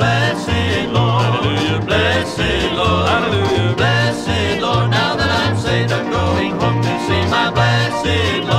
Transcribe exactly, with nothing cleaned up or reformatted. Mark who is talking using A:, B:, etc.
A: blessed Lord.
B: Hallelujah.
A: Blessed Lord.
B: Hallelujah.
A: Blessed Lord. Now that I'm saved, I'm going home to see my blessed Lord.